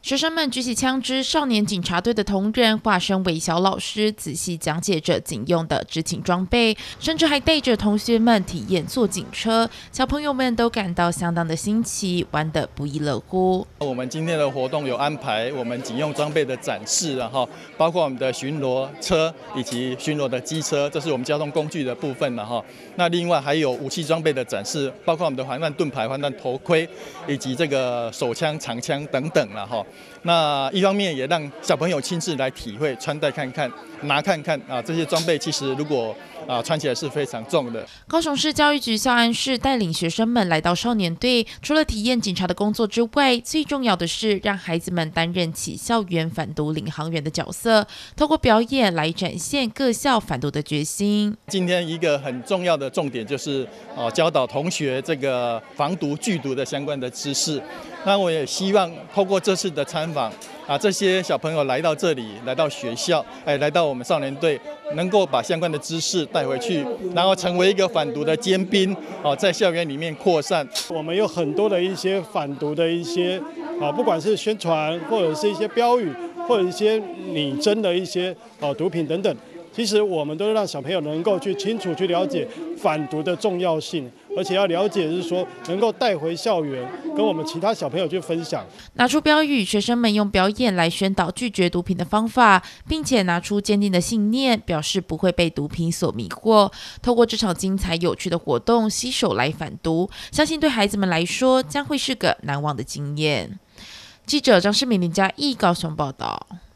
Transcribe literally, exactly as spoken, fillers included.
学生们举起枪支，少年警察队的同仁化身为小老师，仔细讲解着警用的执勤装备，甚至还带着同学们体验坐警车。小朋友们都感到相当的新奇，玩得不亦乐乎。 我们今天的活动有安排我们警用装备的展示，然后包括我们的巡逻车以及巡逻的机车，这是我们交通工具的部分了哈。那另外还有武器装备的展示，包括我们的环弹盾牌、环弹头盔以及这个手枪、长枪等等了哈。那一方面也让小朋友亲自来体会、穿戴看看、拿看看啊，这些装备其实如果啊穿起来是非常重的。 高雄市教育局校安室带领学生们来到少年队，除了体验警察的工作之外，最重要的是让孩子们担任起校园反毒领航员的角色，透过表演来展现各校反毒的决心。 今天一个很重要的重点就是哦，教导同学这个防毒拒毒的相关的知识。那我也希望透过这次的参访啊，这些小朋友来到这里，来到学校，哎，来到我们少年队，能够把相关的知识带回去，然后成为一个反毒的尖兵哦，在校园里面扩散。 我们有很多的一些反毒的一些啊，不管是宣传或者是一些标语，或者一些拟真的一些啊毒品等等。其实我们都让小朋友能够去清楚去了解反毒的重要性，而且要了解是说能够带回校园，跟我们其他小朋友去分享。 拿出标语，学生们用表演来宣导拒绝毒品的方法，并且拿出坚定的信念，表示不会被毒品所迷惑。透过这场精彩有趣的活动，携手来反毒，相信对孩子们来说将会是个难忘的经验。记者张世明、林嘉义高雄报道。